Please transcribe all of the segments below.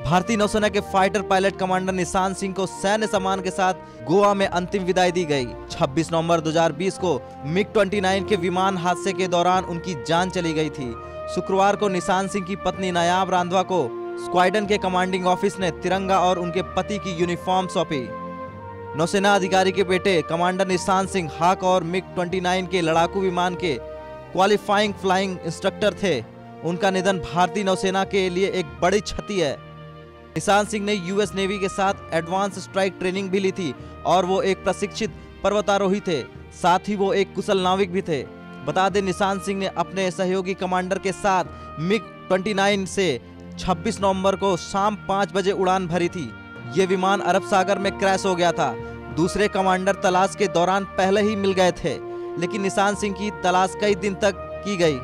भारतीय नौसेना के फाइटर पायलट कमांडर निशान सिंह को सैन्य सम्मान के साथ गोवा में अंतिम विदाई दी गई। 26 नवंबर 2020 को MiG-29 के विमान हादसे के दौरान उनकी जान चली गई थी। शुक्रवार को निशान सिंह की पत्नी नायाब रांधवा को स्क्वाड्रन के कमांडिंग ऑफिस ने तिरंगा और उनके पति की यूनिफॉर्म सौंपी। नौसेना अधिकारी के बेटे कमांडर निशान सिंह हाक और MiG-29 के लड़ाकू विमान के क्वालिफाइंग फ्लाइंग इंस्ट्रक्टर थे। उनका निधन भारतीय नौसेना के लिए एक बड़ी क्षति है। निशान सिंह ने यूएस नेवी के साथ एडवांस स्ट्राइक ट्रेनिंग भी ली थी और वो एक प्रशिक्षित पर्वतारोही थे, साथ ही वो एक कुशल नाविक भी थे। बता दें, निशान सिंह ने अपने सहयोगी कमांडर के साथ MiG-29 से 26 नवंबर को शाम 5 बजे उड़ान भरी थी। ये विमान अरब सागर में क्रैश हो गया था। दूसरे कमांडर तलाश के दौरान पहले ही मिल गए थे, लेकिन निशान सिंह की तलाश कई दिन तक की गई।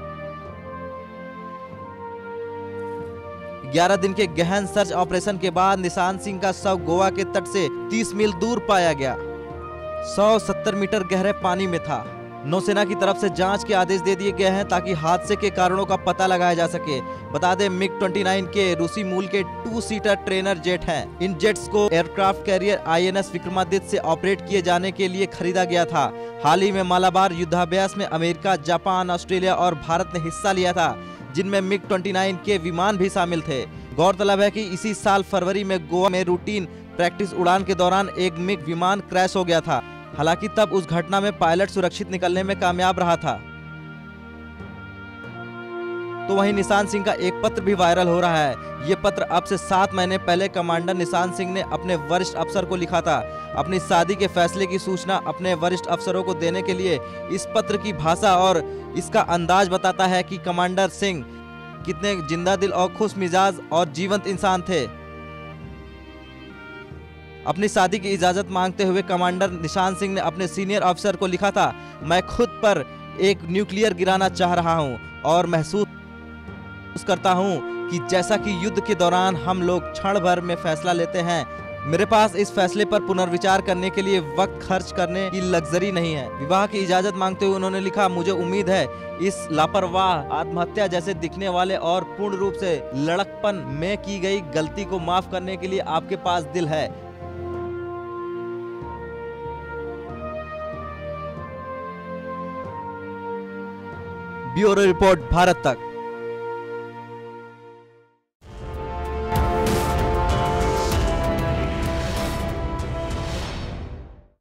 11 दिन के गहन सर्च ऑपरेशन के बाद निशान सिंह का शव गोवा के तट से 30 मील दूर पाया गया। 170 मीटर गहरे पानी में था। नौसेना की तरफ से जांच के आदेश दे दिए गए हैं ताकि हादसे के कारणों का पता लगाया जा सके। बता दें, MiG-29 के रूसी मूल के 2 सीटर ट्रेनर जेट हैं। इन जेट्स को एयरक्राफ्ट कैरियर INS विक्रमादित्य से ऑपरेट किए जाने के लिए खरीदा गया था। हाल ही में मालाबार युद्धाभ्यास में अमेरिका, जापान, ऑस्ट्रेलिया और भारत ने हिस्सा लिया था, जिनमें MiG-29 के विमान भी शामिल थे। गौरतलब है कि इसी साल फरवरी में गोवा में रूटीन प्रैक्टिस उड़ान के दौरान एक MiG विमान क्रैश हो गया था। हालांकि तब उस घटना में पायलट सुरक्षित निकलने में कामयाब रहा था। तो वहीं निशान सिंह का एक पत्र भी वायरल हो रहा है। ये पत्र अब से 7 महीने पहले कमांडर निशान सिंह ने अपने वरिष्ठ अफसर को लिखा था। अपनी शादी के फैसले की सूचना अपने वरिष्ठ अफसरों को देने के लिए इस पत्र की भाषा और इसका अंदाज बताता है कि कमांडर सिंह कितने जिंदा दिल और खुश मिजाज और जीवंत इंसान थे। अपनी शादी की इजाजत मांगते हुए कमांडर निशान सिंह ने अपने सीनियर अफसर को लिखा था, मैं खुद पर एक न्यूक्लियर गिराना चाह रहा हूं और महसूस करता हूं कि जैसा कि युद्ध के दौरान हम लोग क्षण भर में फैसला लेते हैं, मेरे पास इस फैसले पर पुनर्विचार करने के लिए वक्त खर्च करने की लग्जरी नहीं है। विवाह की इजाजत मांगते हुए उन्होंने लिखा, मुझे उम्मीद है इस लापरवाह, आत्महत्या जैसे दिखने वाले और पूर्ण रूप से लड़कपन में की गई गलती को माफ करने के लिए आपके पास दिल है। ब्यूरो रिपोर्ट, भारत तक।